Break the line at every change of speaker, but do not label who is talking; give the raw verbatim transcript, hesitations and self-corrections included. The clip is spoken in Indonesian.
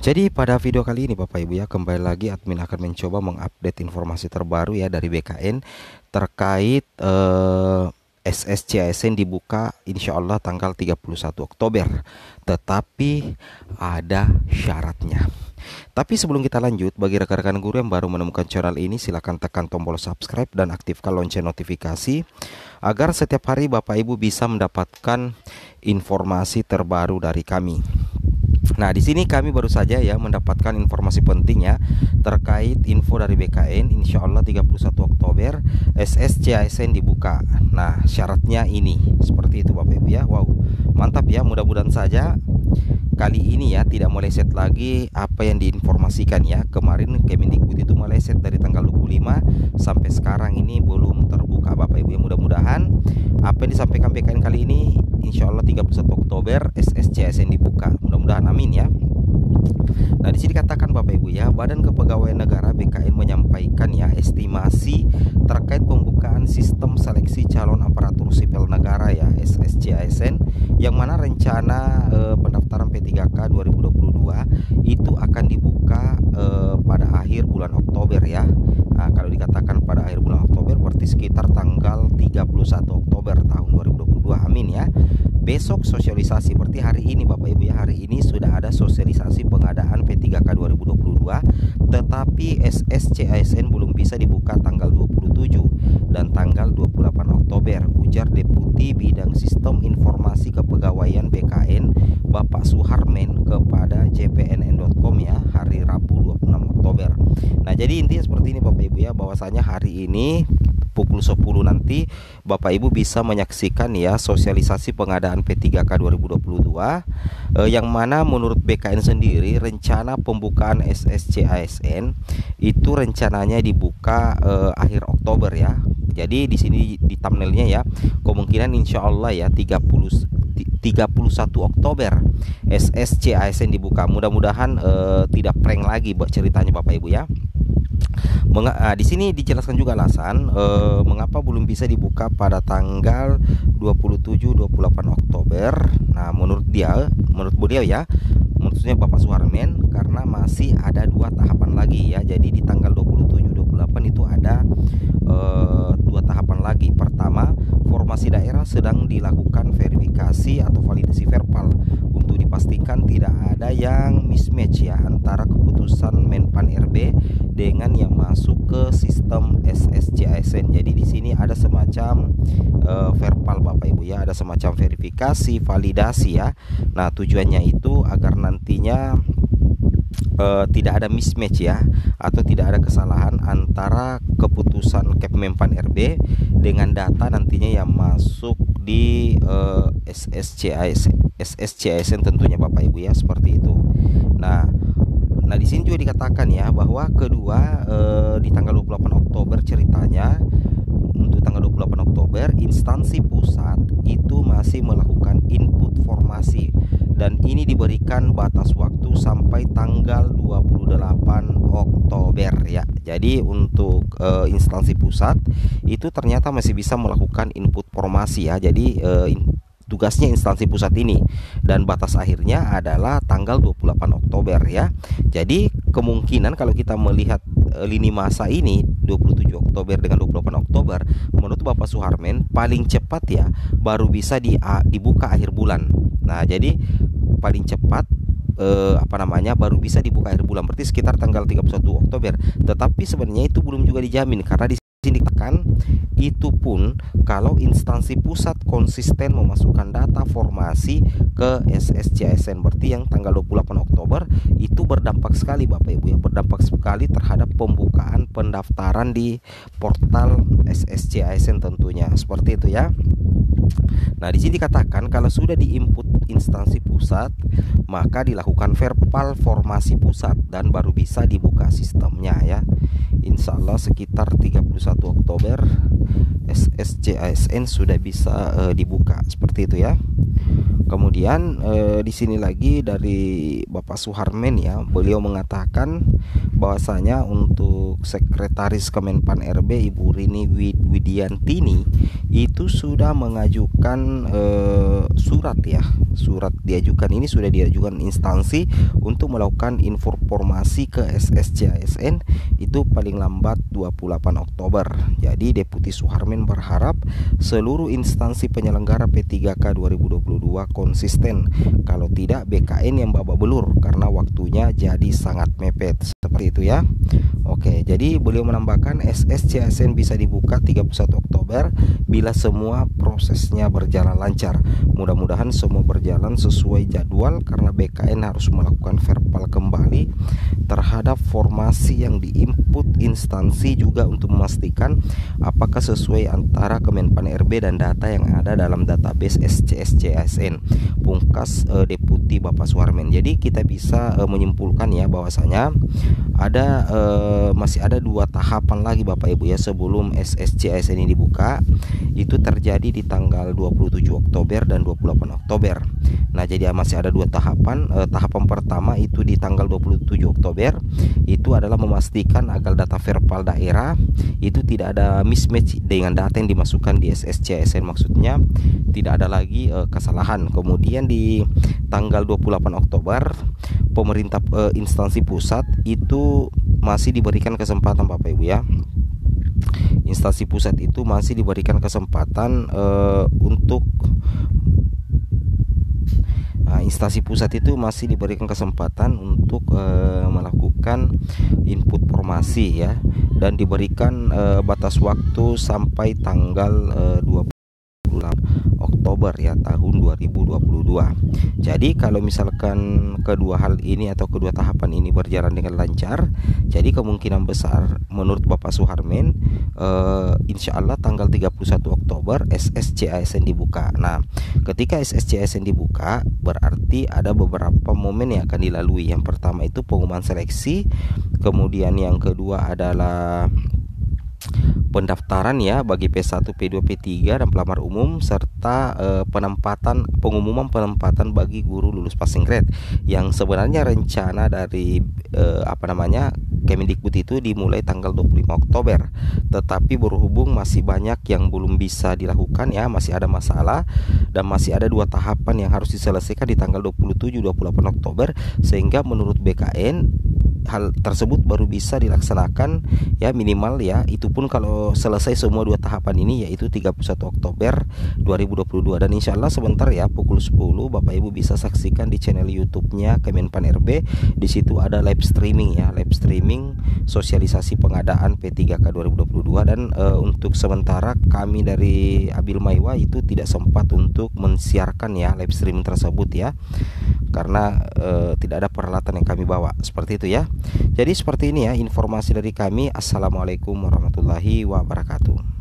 Jadi pada video kali ini Bapak Ibu ya, kembali lagi admin akan mencoba mengupdate informasi terbaru ya dari B K N terkait eh, S S C A S N dibuka insya Allah tanggal tiga puluh satu Oktober. Tetapi ada syaratnya. Tapi sebelum kita lanjut, bagi rekan-rekan guru yang baru menemukan channel ini, silahkan tekan tombol subscribe dan aktifkan lonceng notifikasi agar setiap hari Bapak Ibu bisa mendapatkan informasi terbaru dari kami. Nah, di sini kami baru saja ya mendapatkan informasi penting ya terkait info dari B K N. Insya Allah tiga puluh satu Oktober S S C A S N dibuka. Nah, syaratnya ini seperti itu Bapak Ibu ya. Wow, mantap ya. Mudah-mudahan saja kali ini ya tidak meleset lagi apa yang diinformasikan ya. Kemarin Kemendikbud itu meleset dari tanggal dua puluh lima sampai sekarang ini belum terbuka Bapak Ibu ya. Mudah-mudahan apa yang disampaikan B K N kali ini insya Allah tiga puluh satu Oktober S S C A S N dibuka. Mudah-mudahan amin ya. Nah, di sini dikatakan Bapak Ibu ya, Badan Kepegawaian Negara B K N menyampaikan ya estimasi terkait pembukaan sistem seleksi calon aparatur sipil negara ya S S C A S N, yang mana rencana eh, pendaftaran P tiga K dua ribu dua puluh dua itu akan dibuka eh, pada akhir bulan Oktober ya. Nah, kalau dikatakan pada akhir bulan Oktober berarti sekitar tanggal tiga puluh satu Oktober tahun dua ribu dua puluh dua. Amin ya. Besok sosialisasi, berarti hari ini Bapak Ibu ya, hari ini sudah ada sosialisasi pengadaan P tiga K dua ribu dua puluh dua, tetapi S S C A S N belum bisa dibuka tanggal dua puluh tujuh dan tanggal dua puluh delapan Oktober, ujar Deputi Bidang Sistem Informasi Kepegawaian B K N Bapak Suharmen kepada J P N N dot com ya, hari Rabu dua puluh enam Oktober. Nah, jadi intinya seperti ini Bapak Ibu ya, bahwasanya hari ini pukul sepuluh nanti Bapak Ibu bisa menyaksikan ya sosialisasi pengadaan P tiga K dua ribu dua puluh dua, eh, yang mana menurut B K N sendiri rencana pembukaan S S C A S N itu rencananya dibuka eh, akhir Oktober ya. Jadi di sini di thumbnailnya ya, kemungkinan insya Allah ya tiga puluh tiga puluh satu Oktober S S C A S N dibuka. Mudah-mudahan eh, tidak prank lagi buat ceritanya Bapak Ibu ya. Meng ah, di sini dijelaskan juga alasan eh, mengapa belum bisa dibuka pada tanggal dua puluh tujuh dua puluh delapan Oktober. Nah, menurut dia, menurut beliau ya, maksudnya Bapak Suharmen, karena masih ada dua tahapan lagi ya. Jadi di tanggal dua puluh tujuh dua puluh delapan itu ada eh, dua tahapan lagi. Pertama, formasi daerah sedang dilakukan verifikasi atau validasi verbal untuk dipastikan tidak ada yang mismatch ya antara keputusan Menpan R B dengan yang masuk ke sistem S S C A S N. Jadi di sini ada semacam uh, verbal Bapak Ibu ya, ada semacam verifikasi, validasi ya. Nah, tujuannya itu agar nantinya uh, tidak ada mismatch ya, atau tidak ada kesalahan antara keputusan Kepmenpan R B dengan data nantinya yang masuk di uh, S S C A S N, S S C A S N tentunya Bapak Ibu ya, seperti itu. Nah, Nah di sini juga dikatakan ya bahwa kedua eh, di tanggal dua puluh delapan Oktober ceritanya, untuk tanggal dua puluh delapan Oktober instansi pusat itu masih melakukan input formasi, dan ini diberikan batas waktu sampai tanggal dua puluh delapan Oktober ya. Jadi untuk eh, instansi pusat itu ternyata masih bisa melakukan input formasi ya. Jadi eh, tugasnya instansi pusat ini, dan batas akhirnya adalah tanggal dua puluh delapan Oktober ya. Jadi kemungkinan kalau kita melihat e, lini masa ini dua puluh tujuh Oktober dengan dua puluh delapan Oktober, menurut Bapak Suharmen paling cepat ya baru bisa di, a, dibuka akhir bulan. Nah, jadi paling cepat e, apa namanya baru bisa dibuka akhir bulan, berarti sekitar tanggal tiga puluh satu Oktober. Tetapi sebenarnya itu belum juga dijamin, karena di sini dikatakan itu pun kalau instansi pusat konsisten memasukkan data formasi ke S S C A S N. Berarti yang tanggal dua puluh delapan Oktober itu berdampak sekali Bapak Ibu ya, berdampak sekali terhadap pembukaan pendaftaran di portal S S C A S N tentunya, seperti itu ya. Nah, di sini dikatakan kalau sudah diinput instansi pusat, maka dilakukan verbal formasi pusat dan baru bisa dibuka sistemnya ya. Insya Allah sekitar tiga puluh satu Oktober S S C A S N sudah bisa uh, dibuka, seperti itu ya. Kemudian eh, di sini lagi dari Bapak Suharmen ya, beliau mengatakan bahwasanya untuk Sekretaris Kemenpan R B Ibu Rini Widiantini itu sudah mengajukan eh, surat ya. Surat diajukan ini sudah diajukan instansi untuk melakukan informasi ke S S C A S N itu paling lambat dua puluh delapan Oktober. Jadi Deputi Suharmen berharap seluruh instansi penyelenggara P tiga K dua ribu dua puluh dua konsisten, kalau tidak B K N yang babak belur karena waktunya jadi sangat mepet. Seperti itu ya. Oke, jadi beliau menambahkan S S C A S N bisa dibuka tiga puluh satu Oktober bila semua prosesnya berjalan lancar. Mudah-mudahan semua berjalan sesuai jadwal karena B K N harus melakukan verbal kembali terhadap formasi yang diinput instansi juga untuk memastikan apakah sesuai antara Kemenpan R B dan data yang ada dalam database S C A S N. Pungkas eh, Deputi Bapak Suharmen. Jadi kita bisa eh, menyimpulkan ya bahwasanya ada eh, masih ada dua tahapan lagi Bapak Ibu ya sebelum S S C A S N ini dibuka. Itu terjadi di tanggal dua puluh tujuh Oktober dan dua puluh delapan Oktober. Nah, jadi masih ada dua tahapan. Eh, tahapan pertama itu di tanggal dua puluh tujuh Oktober itu adalah memastikan agar data verbal daerah itu tidak ada mismatch dengan data yang dimasukkan di S S C A S N, maksudnya tidak ada lagi eh, kesalahan. Kemudian di tanggal dua puluh delapan Oktober pemerintah eh, instansi pusat itu masih diberikan kesempatan Bapak Ibu ya. Instansi pusat itu masih diberikan kesempatan uh, untuk uh, instansi pusat itu masih diberikan kesempatan untuk uh, melakukan input formasi ya, dan diberikan uh, batas waktu sampai tanggal uh, dua puluh Oktober ya tahun dua ribu dua puluh dua. Jadi kalau misalkan kedua hal ini atau kedua tahapan ini berjalan dengan lancar, jadi kemungkinan besar menurut Bapak Suharmen uh, insya Allah tanggal tiga puluh satu Oktober S S C A S N dibuka. Nah, ketika S S C A S N dibuka berarti ada beberapa momen yang akan dilalui. Yang pertama itu pengumuman seleksi, kemudian yang kedua adalah pendaftaran ya bagi P satu, P dua, P tiga dan pelamar umum, serta eh, penempatan pengumuman penempatan bagi guru lulus passing grade yang sebenarnya rencana dari eh, apa namanya Kemendikbud itu dimulai tanggal dua puluh lima Oktober, tetapi berhubung masih banyak yang belum bisa dilakukan ya, masih ada masalah dan masih ada dua tahapan yang harus diselesaikan di tanggal dua puluh tujuh dua puluh delapan Oktober, sehingga menurut B K N hal tersebut baru bisa dilaksanakan ya minimal ya, itu pun kalau selesai semua dua tahapan ini, yaitu tiga puluh satu Oktober dua ribu dua puluh dua. Dan insya Allah sebentar ya pukul sepuluh Bapak Ibu bisa saksikan di channel YouTube-nya Kemenpan R B. Di situ ada live streaming ya, live streaming sosialisasi pengadaan P tiga K dua ribu dua puluh dua. Dan e, untuk sementara kami dari Abil Maiwa itu tidak sempat untuk mensiarkan ya live streaming tersebut ya, karena e, tidak ada peralatan yang kami bawa. Seperti itu ya. Jadi seperti ini ya informasi dari kami. Assalamualaikum warahmatullahi wabarakatuh.